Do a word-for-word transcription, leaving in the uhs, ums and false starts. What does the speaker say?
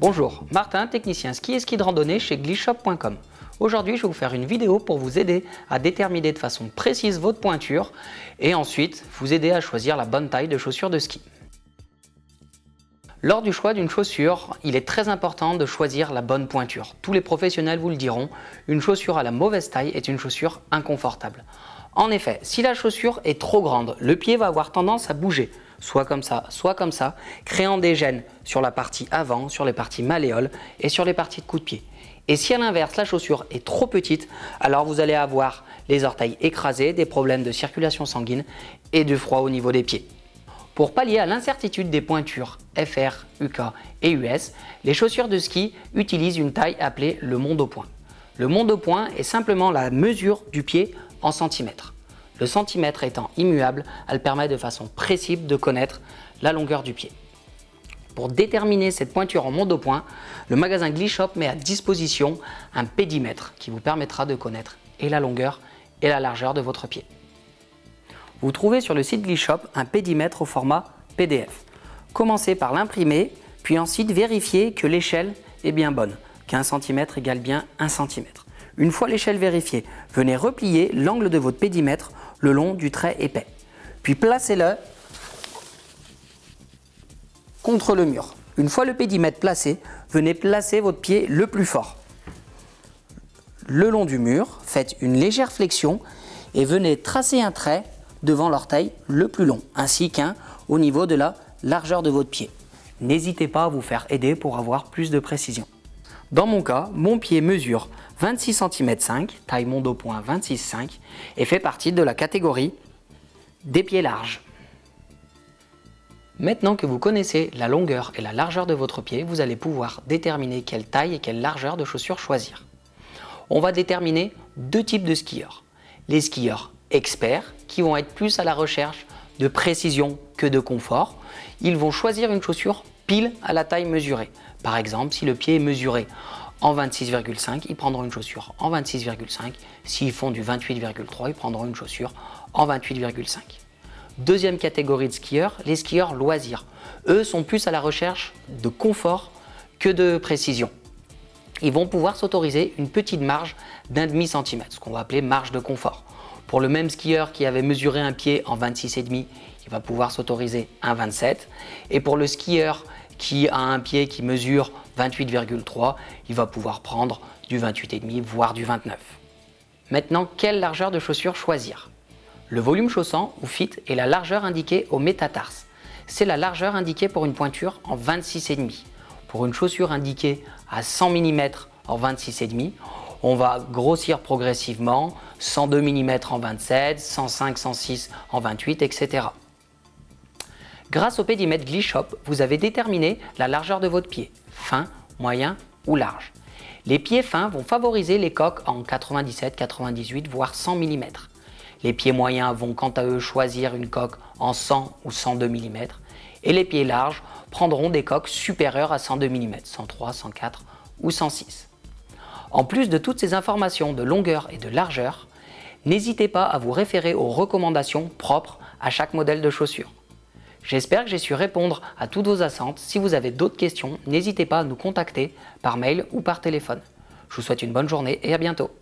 Bonjour, Martin, technicien ski et ski de randonnée chez glishop point com. Aujourd'hui, je vais vous faire une vidéo pour vous aider à déterminer de façon précise votre pointure et ensuite vous aider à choisir la bonne taille de chaussures de ski. Lors du choix d'une chaussure, il est très important de choisir la bonne pointure. Tous les professionnels vous le diront, une chaussure à la mauvaise taille est une chaussure inconfortable. En effet, si la chaussure est trop grande, le pied va avoir tendance à bouger, soit comme ça, soit comme ça, créant des gênes sur la partie avant, sur les parties malléoles et sur les parties de coup de pied. Et si à l'inverse, la chaussure est trop petite, alors vous allez avoir les orteils écrasés, des problèmes de circulation sanguine et du froid au niveau des pieds. Pour pallier à l'incertitude des pointures F R, U K et U S, les chaussures de ski utilisent une taille appelée le monde-au-point. Le monde-au-point est simplement la mesure du pied en centimètres. Le centimètre étant immuable, elle permet de façon précise de connaître la longueur du pied. Pour déterminer cette pointure en monde-au-point, le magasin Glishop met à disposition un pédimètre qui vous permettra de connaître et la longueur et la largeur de votre pied. Vous trouvez sur le site Glishop un pédimètre au format P D F. Commencez par l'imprimer, puis ensuite vérifiez que l'échelle est bien bonne, qu'un centimètre égale bien un centimètre. Une fois l'échelle vérifiée, venez replier l'angle de votre pédimètre le long du trait épais. Puis placez-le contre le mur. Une fois le pédimètre placé, venez placer votre pied le plus fort. Le long du mur, faites une légère flexion et venez tracer un trait devant l'orteil le plus long, ainsi qu'un au niveau de la largeur de votre pied. N'hésitez pas à vous faire aider pour avoir plus de précision. Dans mon cas, mon pied mesure vingt-six centimètres cinq, taille monde-au-point vingt-six cinq, et fait partie de la catégorie des pieds larges. Maintenant que vous connaissez la longueur et la largeur de votre pied, vous allez pouvoir déterminer quelle taille et quelle largeur de chaussures choisir. On va déterminer deux types de skieurs. Les skieurs experts, qui vont être plus à la recherche de précision que de confort. Ils vont choisir une chaussure pile à la taille mesurée. Par exemple, si le pied est mesuré en vingt-six virgule cinq, ils prendront une chaussure en vingt-six virgule cinq. S'ils font du vingt-huit virgule trois, ils prendront une chaussure en vingt-huit virgule cinq. Deuxième catégorie de skieurs, les skieurs loisirs. Eux sont plus à la recherche de confort que de précision. Ils vont pouvoir s'autoriser une petite marge d'un demi centimètre, ce qu'on va appeler marge de confort. Pour le même skieur qui avait mesuré un pied en vingt-six virgule cinq, il va pouvoir s'autoriser un vingt-sept. Et pour le skieur qui a un pied qui mesure vingt-huit virgule trois, il va pouvoir prendre du vingt-huit virgule cinq, voire du vingt-neuf. Maintenant, quelle largeur de chaussure choisir? Le volume chaussant ou fit est la largeur indiquée au métatarse. C'est la largeur indiquée pour une pointure en vingt-six virgule cinq. Pour une chaussure indiquée à cent millimètres en vingt-six virgule cinq, on va grossir progressivement, cent deux millimètres en vingt-sept, cent cinq, cent six en vingt-huit, et cetera. Grâce au pédimètre Glishop, vous avez déterminé la largeur de votre pied, fin, moyen ou large. Les pieds fins vont favoriser les coques en quatre-vingt-dix-sept, quatre-vingt-dix-huit, voire cent millimètres. Les pieds moyens vont quant à eux choisir une coque en cent ou cent deux millimètres. Et les pieds larges prendront des coques supérieures à cent deux millimètres, cent trois, cent quatre ou cent six. En plus de toutes ces informations de longueur et de largeur, n'hésitez pas à vous référer aux recommandations propres à chaque modèle de chaussure. J'espère que j'ai su répondre à toutes vos attentes. Si vous avez d'autres questions, n'hésitez pas à nous contacter par mail ou par téléphone. Je vous souhaite une bonne journée et à bientôt.